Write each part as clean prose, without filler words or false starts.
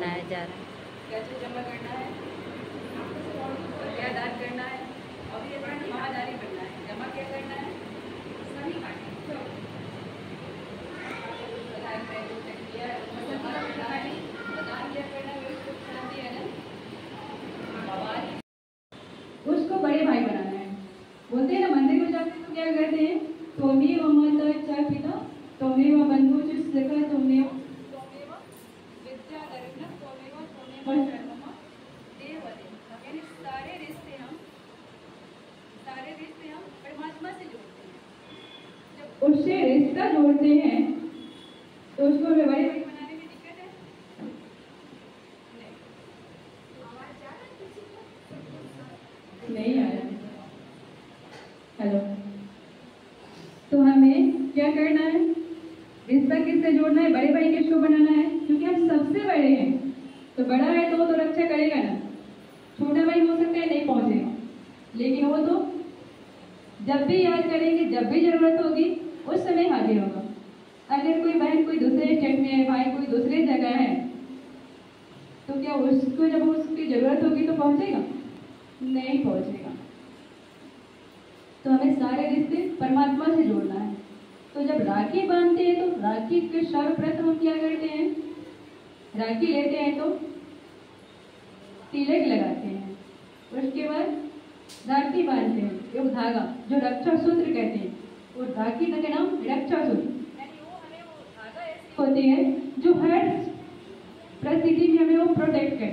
बनाया जा रहा है। क्या चीज़ जमा करना है, क्या दान करना है, और ये महादानी बनना है। जमा क्या करना है, सभी काटना उसको बड़े भाई बनाना है। बोलते हैं ना, मंदिर में जाते तो क्या करते हैं, त्वमेव माता च पिता त्वमेव बंधु च सखा त्वमेव विद्याधरम त्वमेव शरणम देवदेव। यानी सारे रिश्ते हम परमात्मा से जोड़ते हैं। जब उससे रिश्ता जोड़ते हैं तो उसको हमें बड़े भाई बनाने में दिक्कत है नहीं आ रहा। हेलो, तो हमें क्या करना है, रिश्ता किससे जोड़ना है, बड़े भाई किसको बनाना है, क्योंकि हम सबसे बड़े हैं। तो बड़ा है तो वो तो रक्षा करेगा ना। छोटा भाई हो सकता है नहीं पहुंचेगा, लेकिन वो तो जब भी याद करेंगे, जब भी जरूरत होगी उस समय हाजिर होगा। अगर कोई बहन कोई दूसरे स्टेट में है, भाई कोई दूसरी जगह है, तो क्या उसको जब उसकी जरूरत होगी तो पहुंचेगा? नहीं पहुंचेगा। तो हमें सारे रिश्ते परमात्मा से जोड़ना है। तो जब राखी बांधते हैं तो राखी के सर्वप्रथम हम क्या करते हैं, राखी लेते हैं तो तिलक लगाते हैं, उसके बाद राखी बांधते हैं। एक धागा जो रक्षा सूत्र कहते हैं, वो राखी का नाम रक्षा सूत्र, यानी वो हमें वो धागा ऐसी होती है जो हर परिस्थिति में हमें वो प्रोटेक्ट करे।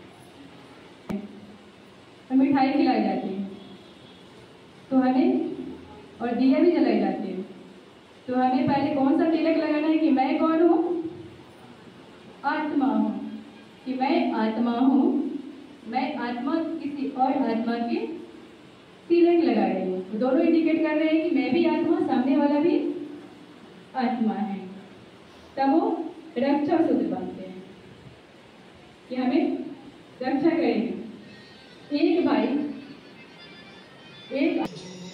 तो मिठाई खिलाई जाती है तो हमें, और दिया भी जलाई जाती है। तो हमें पहले कौन सा तिलक लगाना है कि मैं कौन हूँ, आत्मा हूँ, कि मैं आत्मा हूँ, मैं आत्मा किसी और आत्मा के तिलक लगा रही हूँ। तो दोनों इंडिकेट कर रहे हैं कि मैं भी आत्मा, सामने वाला भी आत्मा है। तब वो रक्षा सूत्र बांधते हैं कि हमें रक्षा करेंगे। एक भाई एक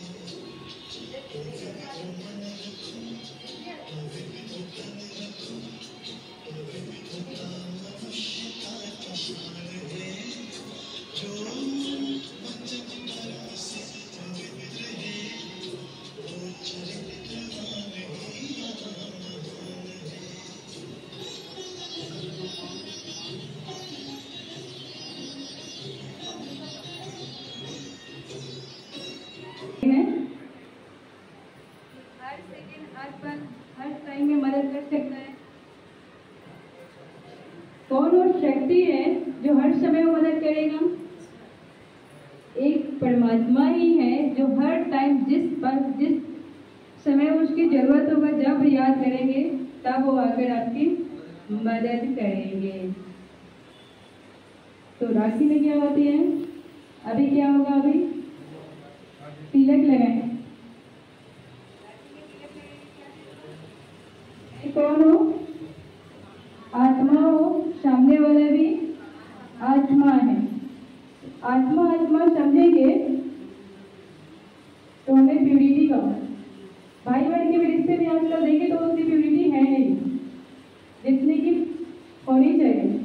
हर सेकंड, हर पल, हर टाइम में मदद कर सकता है। कौन वो शक्ति है जो हर समय मदद करेगा? एक परमात्मा ही है जो हर टाइम जिस पल जिस समय उसकी जरूरत होगा, जब याद करेंगे तब वो आकर आपकी मदद करेंगे। तो राखी में क्या होती है, अभी क्या होगा, अभी तिलक लगाएं। कौन हो, आत्मा हो, सामने वाला भी आत्मा है। आत्मा आत्मा समझेंगे तो हमें प्यूरिटी का, भाई बहन के रिश्ते में आजकल देखें तो उसकी प्यूरिटी है नहीं जितनी की होनी चाहिए।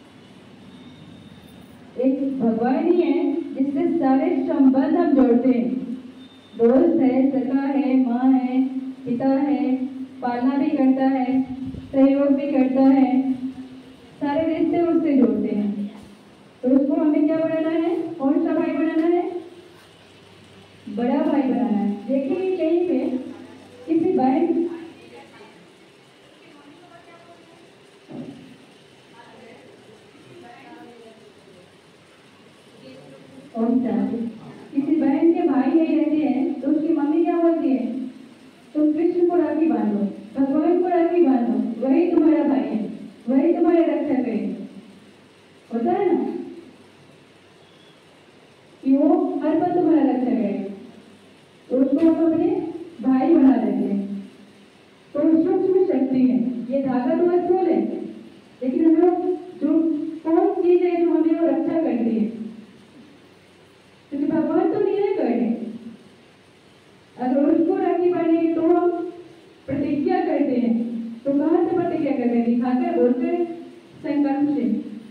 एक भगवान ही है जिससे सारे संबंध हम जोड़ते हैं। दोस्त है, सखा है, माँ है, पिता है, पालना भी करता है, सहयोग भी करता है, सारे रिश्ते उससे जोड़ते हैं। तो उसको हमें क्या बनाना है, कौन सा भाई बनाना है, बड़ा भाई बनाना है। देखिए कहीं पे किसी बहन किसी बहन के भाई नहीं रहते हैं तो उसकी मम्मी क्या बोलती है, तुम कृष्ण को राखी बांधो, भगवान को राखी बांधो, वही तुम्हारा भाई है, वही तुम्हारे रक्षा करेगा। होता है ना कि वो हर पल तुम्हारा रक्षा करेगा। तो उसको हम अपने भाई बना देते हैं। तो सूक्ष्म शक्ति है, ये धागा तो स्थूल है, लेकिन हमें जो कौन चीज है जो हमें वो रक्षा करती है, क्योंकि भगवान तो नहीं है करने। अगर उसको राखी बांधेंगे तो हम प्रतिज्ञा करते हैं। तो कहाँ से प्रतिज्ञा करते हैं, दिखाकर बोलते हैं संकल्प से।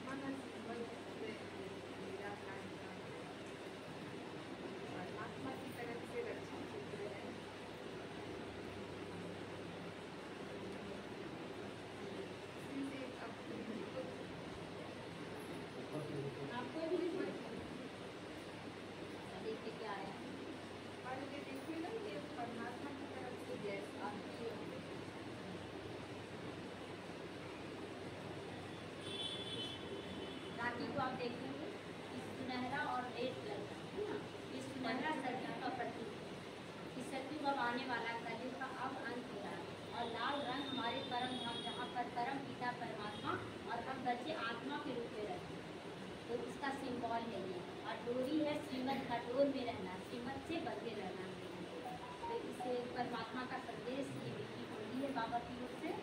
परमात्मा की तरफ से रक्षा सूत्र है। आपको भी देख के क्या आया और ये देखिए ना, ये परमात्मा की तरफ से गैस आती है। राखी को आप देखेंगे इस सुनहरा और रेड कलर का है ना, इस सुनहरा सत्य का प्रतीक है। इस सत्य का आने वाला कलयुग का अब अंत हो रहा है, और लाल रंग हमारे परम धाम जहाँ पर परम पिता परमात्मा और हम बच्चे आत्मा के रूप में रहते हैं, तो इसका सिंबल है ये। और डोरी है श्रीमद का, डोर में रहना, श्रीमद से बंधे रहना। तो इससे परमात्मा का संदेश ये मिट्टी होली है बाबा की ओर से।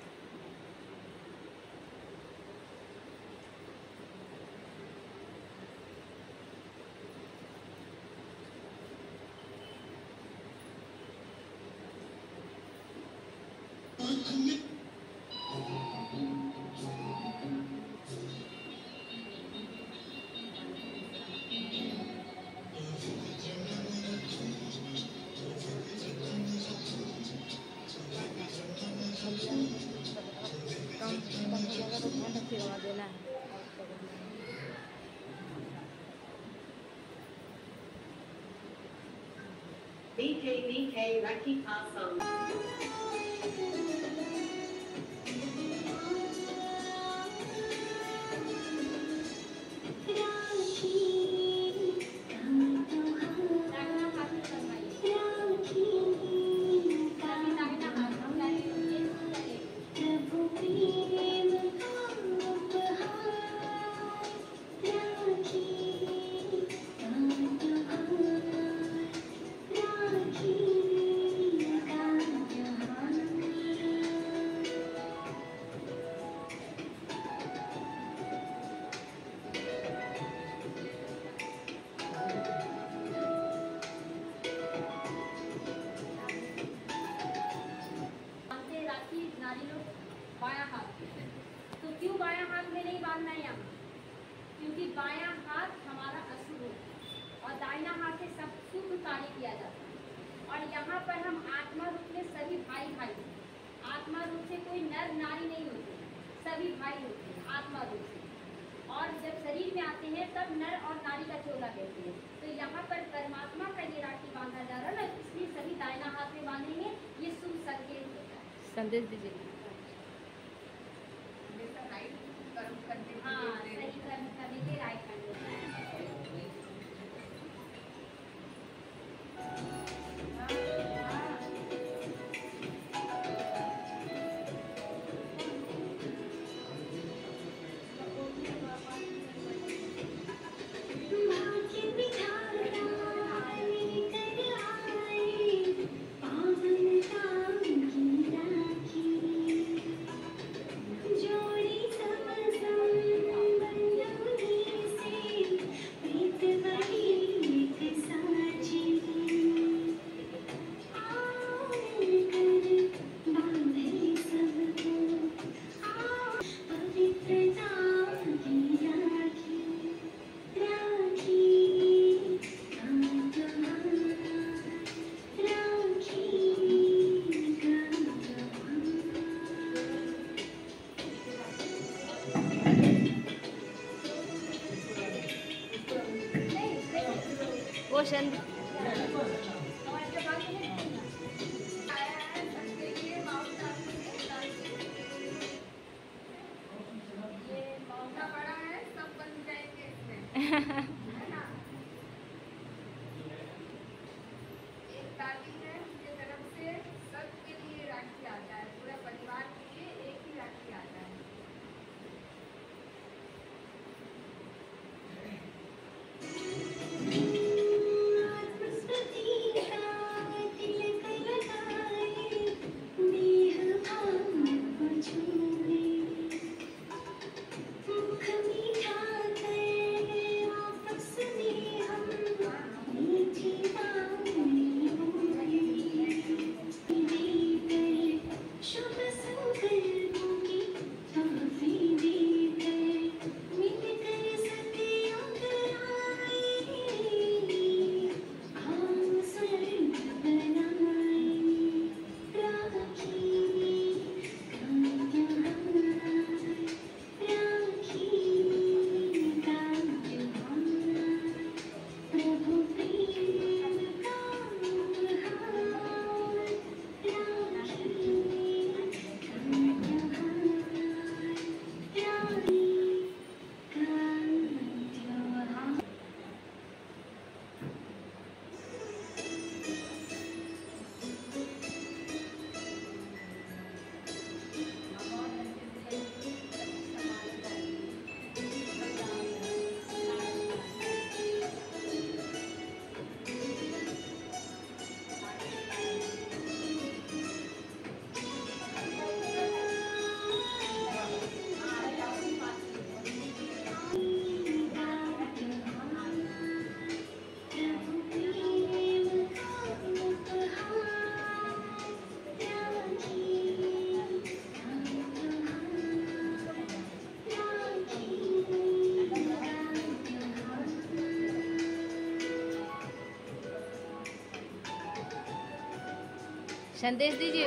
देना है। BK Rakhi Kasam. बायां हाथ, तो क्यों बायां हाथ में नहीं बांधना है यहाँ? क्योंकि बायां हाथ हमारा अशुभ है और दाहिना हाथ से सब शुभ कार्य किया जाता है। और यहाँ पर हम आत्मा रूप में सभी भाई भाई हैं। आत्मा रूप से कोई नर नारी नहीं होते, सभी भाई होते हैं आत्मा रूप से। और जब शरीर में आते हैं तब नर और नारी का चोला कहते हैं। तो यहाँ पर परमात्मा का ये राखी बांधा जा रहा है ना, इसलिए सभी दाहिना हाथ में बांधेंगे, ये शुभ संकेत होता है। संदेश दीजिए। हाँ, सही कर्म करने के राइट हैंड होता है। क्वेश्चन बड़ा है, सब बन जाएंगे इसमें, है ना? एक ताली है उनके तरफ से, सबके लिए राखी आता है, पूरा परिवार के लिए एक ही राखी आता है। संदेश दीजिए।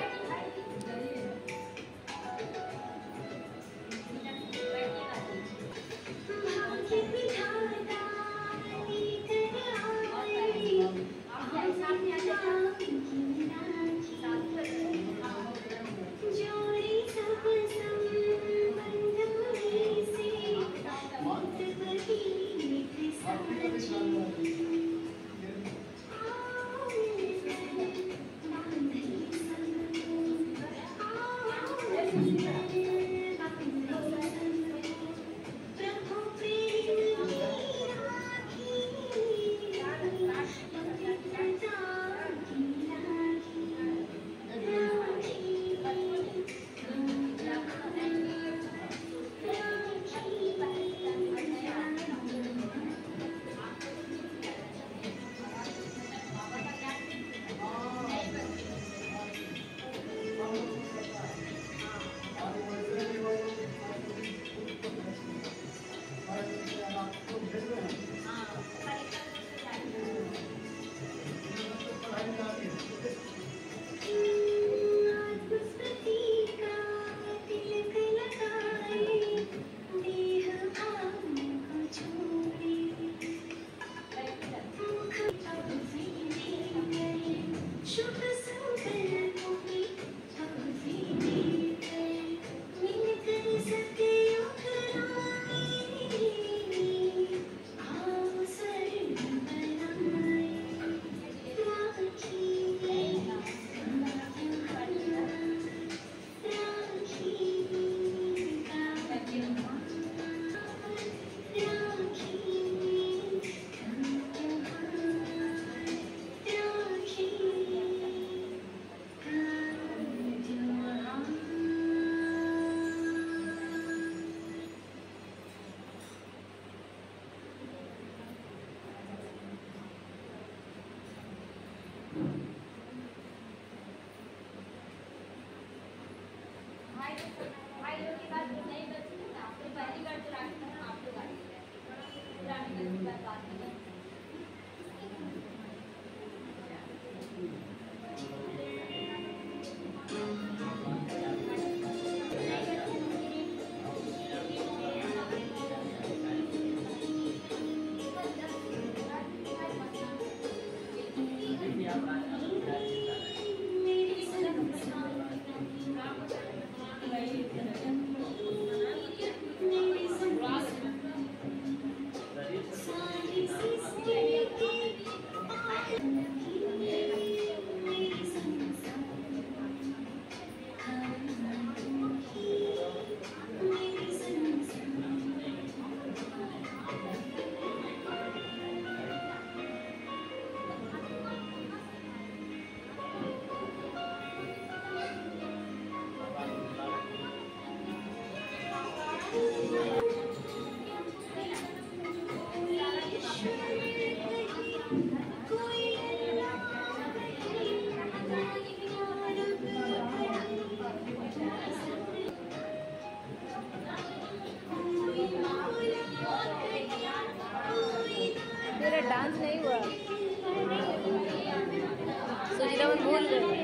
तेरा डांस नहीं हुआ, सुजीता मन भूल गए।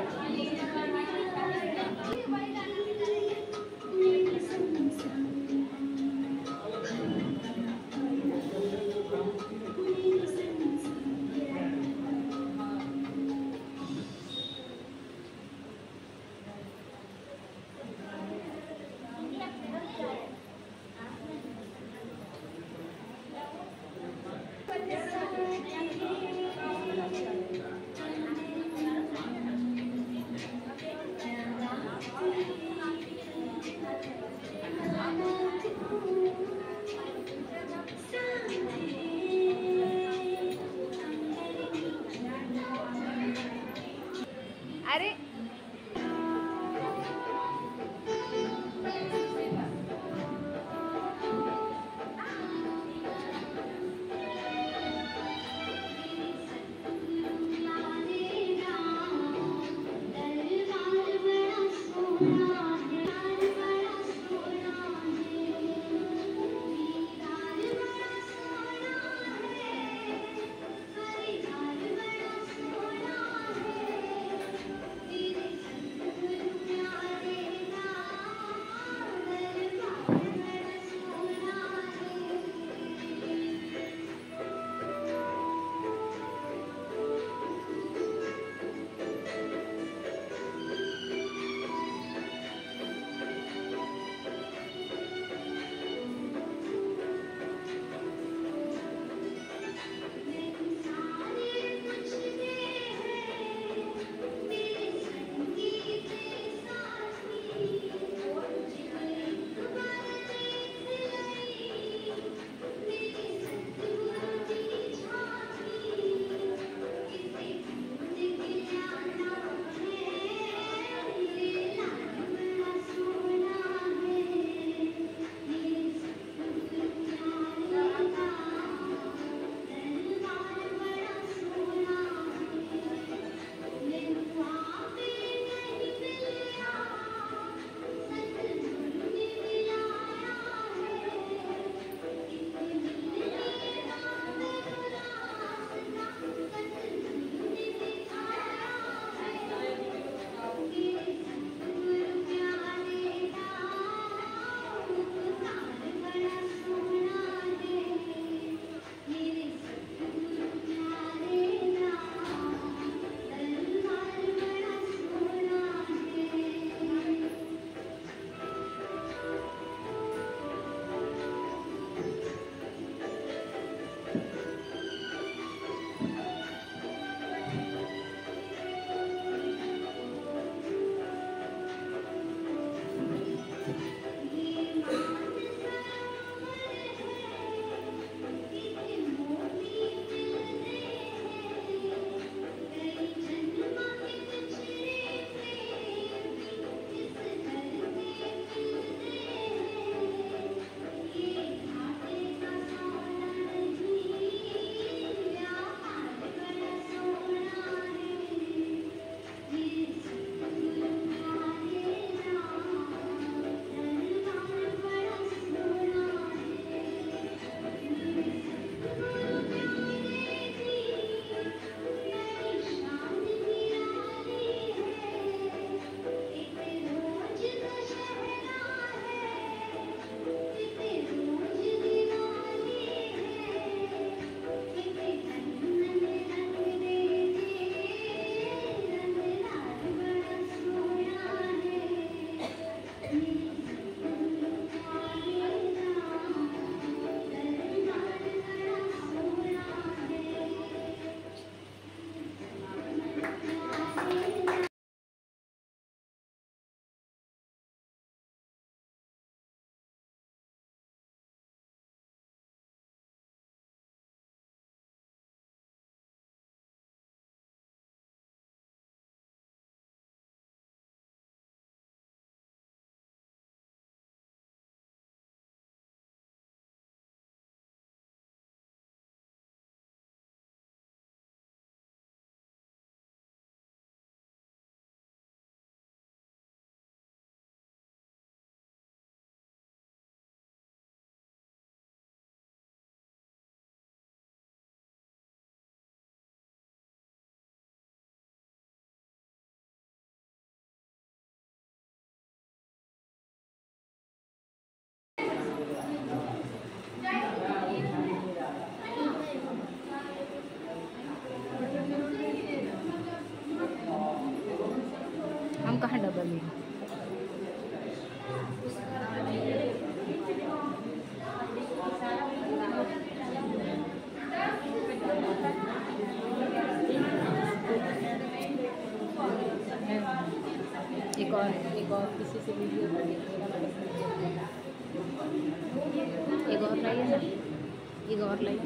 लाइए ना, एक और लाइए।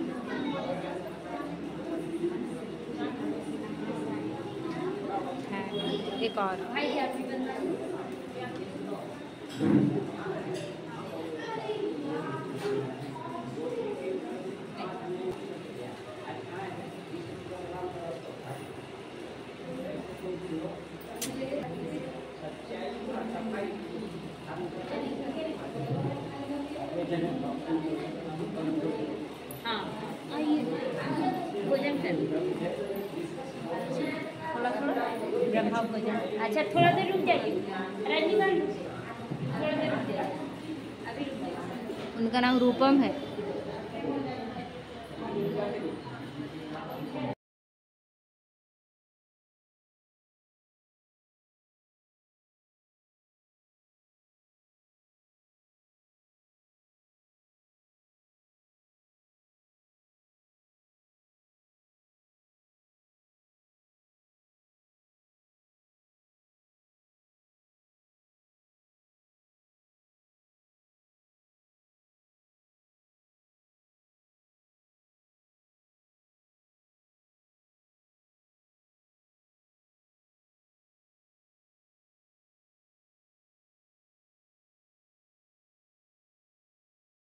है एक और। हाँ आइए भोजन कर थोड़ा थोड़ा ब्रह्मा भोजन। अच्छा थोड़ा देर रुक जाइए रजनीकांत, थोड़ा देर रुक जाइए, अभी रुक जाइए। उनका नाम रूपम है।